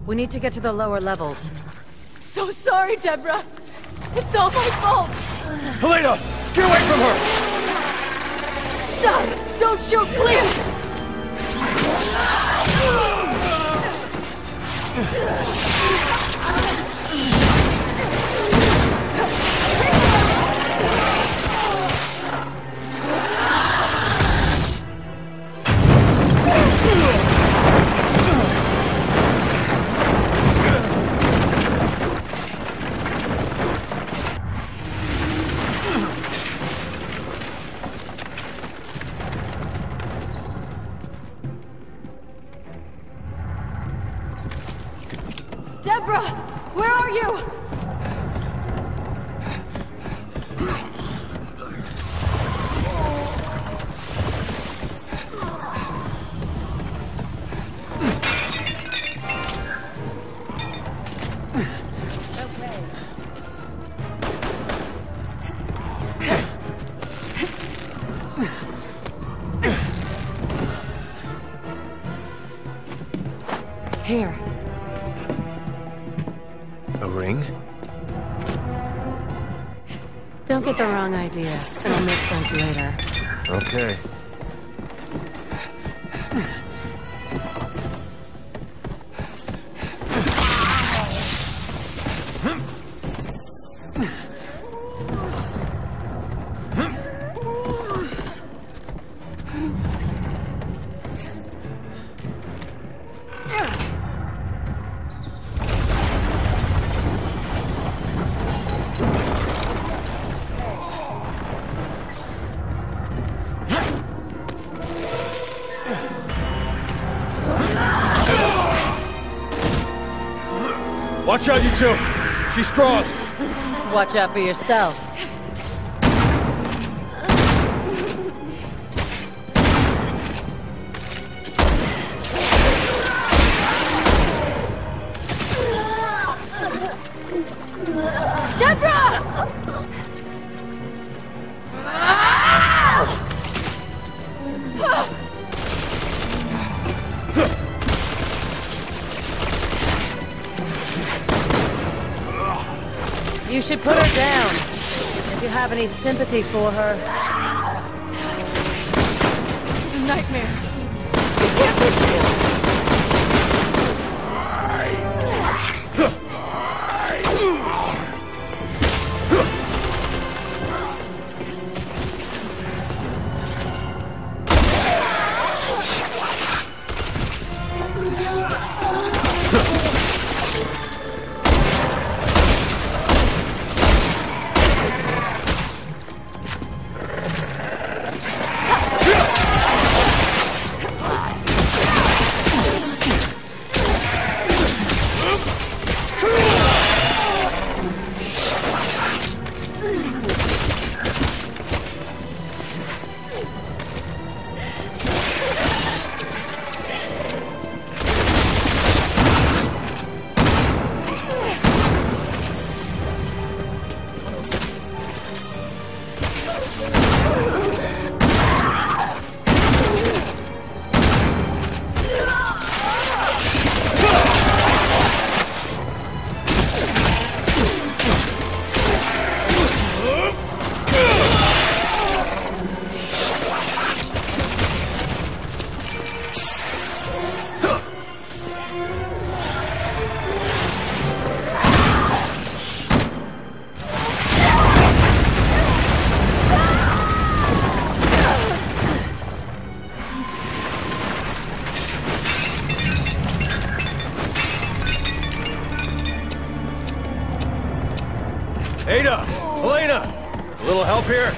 We need to get to the lower levels. So sorry, Deborah. It's all my fault. Helena! Get away from her! Stop! Don't shoot, please! Deborah! Where are you? Here. A ring? Don't get the wrong idea. It'll make sense later. Okay. Watch out, you two! She's strong! Watch out for yourself. Deborah! You should put her down. If you have any sympathy for her. This is a nightmare. It can't be true. Ada! Helena! A little help here?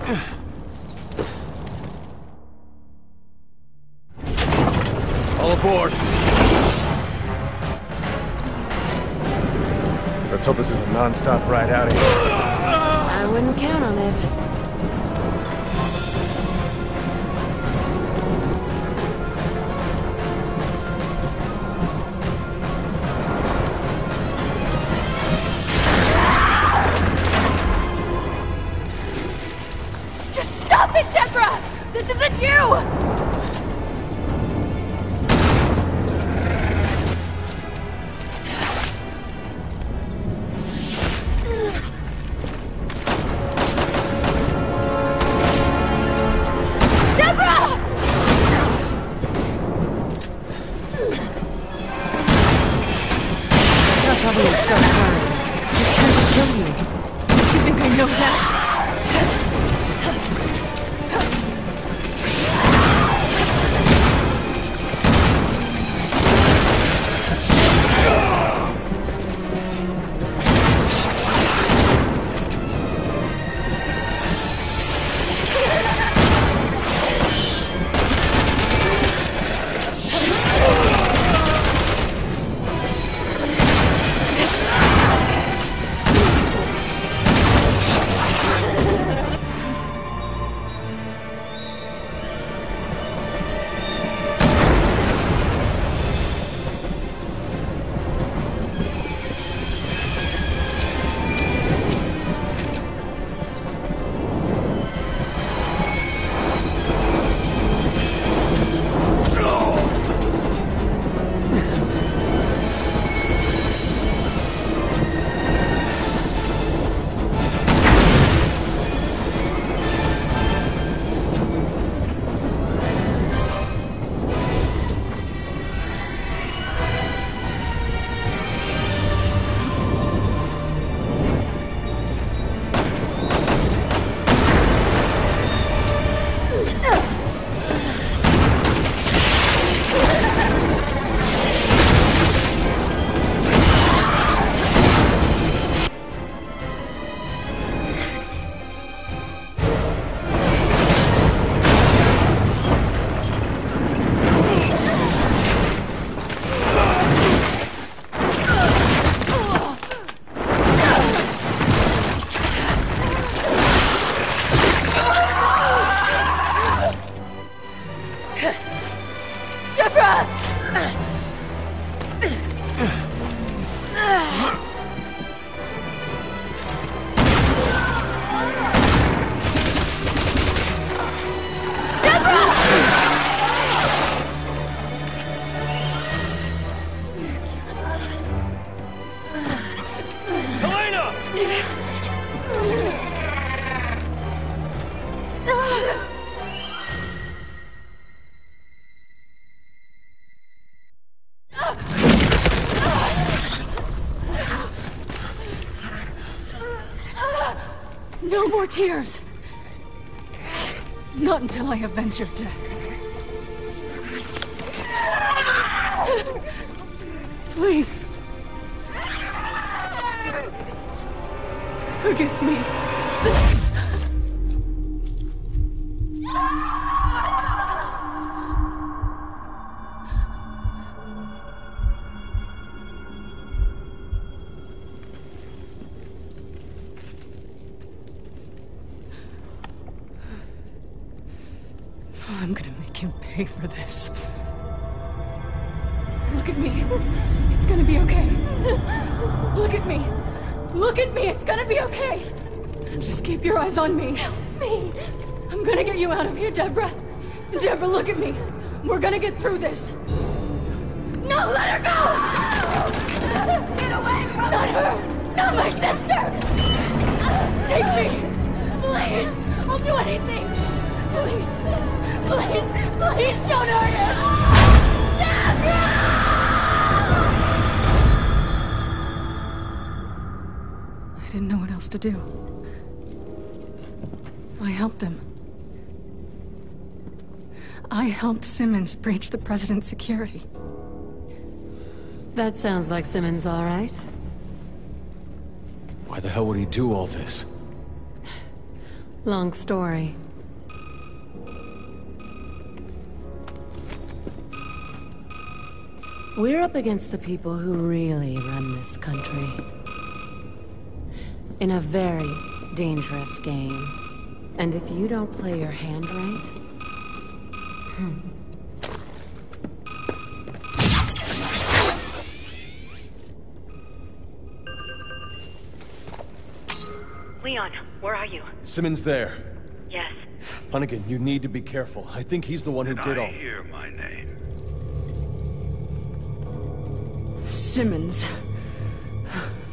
All aboard. Let's hope this is a non-stop ride out of here. I wouldn't count on it. Just stop it, Deborah! This isn't you! Probably will start crying. She's trying to kill you. Don't you think I know that? No more tears! Not until I avenge your death. Please. Forgive me. I'm gonna make him pay for this. Look at me. It's gonna be okay. Look at me. Look at me. It's gonna be okay. Just keep your eyes on me. Help me. I'm gonna get you out of here, Deborah. Deborah, look at me. We're gonna get through this. No, let her go! Get away from me! Not her! Not my sister! Take me! Please! I'll do anything! Please! Please! Please don't hurt her! Deborah! I didn't know what else to do. So I helped him. I helped Simmons breach the president's security. That sounds like Simmons, all right. Why the hell would he do all this? Long story. We're up against the people who really run this country. In a very dangerous game. And if you don't play your hand right... Leon, where are you? Simmons there. Yes. Hunnigan, you need to be careful. I think he's the one who did all... I hear my name. Simmons.